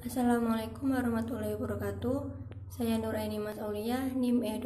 Assalamualaikum warahmatullahi wabarakatuh. Saya Nuraini Mas Aulia, NIM E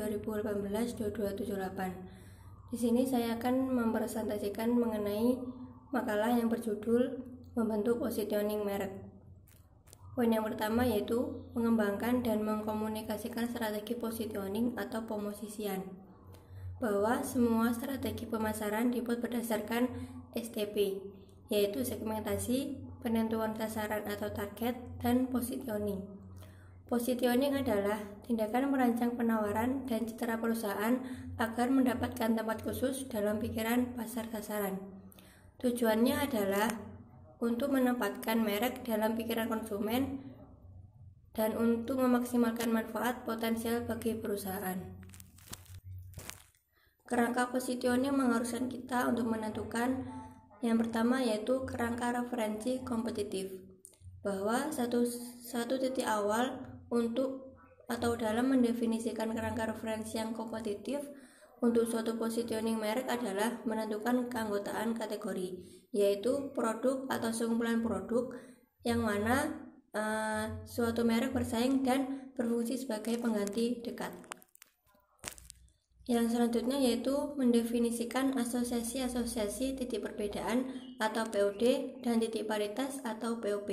2018-2278. Di sini saya akan mempresentasikan mengenai makalah yang berjudul Membentuk Positioning Merek. Poin yang pertama yaitu mengembangkan dan mengkomunikasikan strategi positioning atau pemosisian. Bahwa semua strategi pemasaran dibuat berdasarkan STP, yaitu segmentasi, penentuan sasaran atau target, dan positioning. Positioning adalah tindakan merancang penawaran dan citra perusahaan agar mendapatkan tempat khusus dalam pikiran pasar sasaran. Tujuannya adalah untuk menempatkan merek dalam pikiran konsumen dan untuk memaksimalkan manfaat potensial bagi perusahaan. Kerangka positioning mengharuskan kita untuk menentukan yang pertama yaitu kerangka referensi kompetitif, bahwa satu titik awal untuk atau dalam mendefinisikan kerangka referensi yang kompetitif untuk suatu positioning merek adalah menentukan keanggotaan kategori, yaitu produk atau sekumpulan produk yang mana suatu merek bersaing dan berfungsi sebagai pengganti dekat. Yang selanjutnya yaitu mendefinisikan asosiasi-asosiasi titik perbedaan atau POD dan titik paritas atau POP.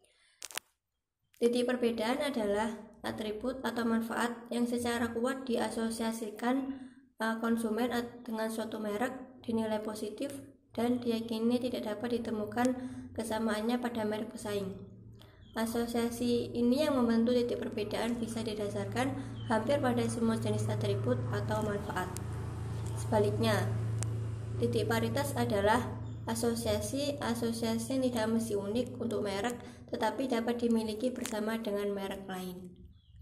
Titik perbedaan adalah atribut atau manfaat yang secara kuat diasosiasikan konsumen dengan suatu merek, dinilai positif dan diyakini tidak dapat ditemukan kesamaannya pada merek pesaing. Asosiasi ini yang membentuk titik perbedaan bisa didasarkan hampir pada semua jenis atribut atau manfaat. Sebaliknya, titik paritas adalah asosiasi yang tidak mesti unik untuk merek tetapi dapat dimiliki bersama dengan merek lain.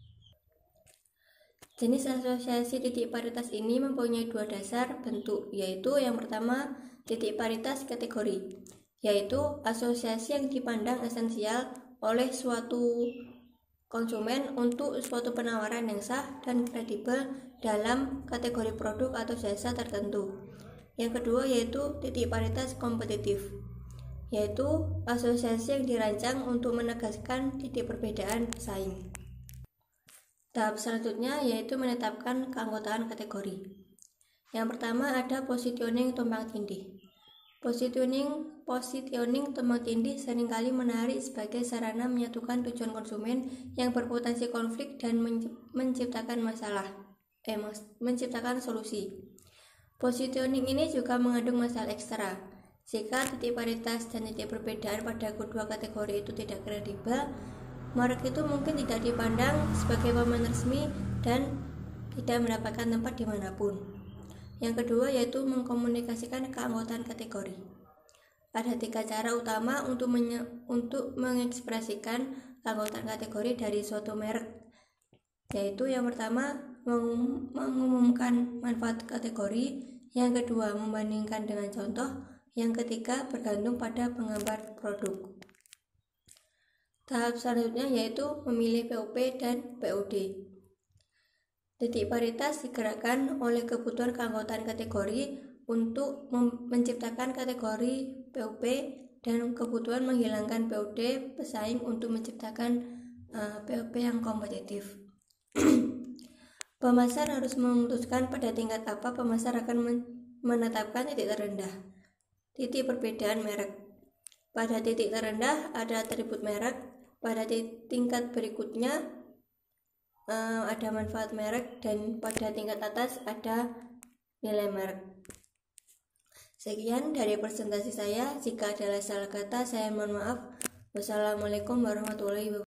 Jenis asosiasi titik paritas ini mempunyai dua dasar bentuk, yaitu yang pertama titik paritas kategori, yaitu asosiasi yang dipandang esensial oleh suatu konsumen untuk suatu penawaran yang sah dan kredibel dalam kategori produk atau jasa tertentu. Yang kedua yaitu titik paritas kompetitif, yaitu asosiasi yang dirancang untuk menegaskan titik perbedaan pesaing. Tahap selanjutnya yaitu menetapkan keanggotaan kategori. Yang pertama ada positioning tumpang tindih. Positioning tumpang tindih seringkali menarik sebagai sarana menyatukan tujuan konsumen yang berpotensi konflik dan menciptakan solusi. Positioning ini juga mengandung masalah ekstra. Jika titik paritas dan titik perbedaan pada kedua kategori itu tidak kredibel, merek itu mungkin tidak dipandang sebagai pemain resmi dan tidak mendapatkan tempat dimanapun. Yang kedua yaitu mengkomunikasikan keanggotaan kategori. Ada 3 cara utama untuk mengekspresikan keanggotaan kategori dari suatu merek, yaitu yang pertama mengumumkan manfaat kategori, yang kedua membandingkan dengan contoh, yang ketiga bergantung pada penggambar produk. Tahap selanjutnya yaitu memilih POP dan POD. Titik paritas digerakkan oleh kebutuhan keanggotaan kategori untuk menciptakan kategori POP dan kebutuhan menghilangkan POD pesaing untuk menciptakan POP yang kompetitif. Pemasar harus memutuskan pada tingkat apa pemasar akan menetapkan titik terendah. Titik perbedaan merek. Pada titik terendah ada atribut merek, pada tingkat berikutnya ada manfaat merek, dan pada tingkat atas ada nilai merek. Sekian dari presentasi saya. Jika ada salah kata saya mohon maaf. Wassalamualaikum warahmatullahi wabarakatuh.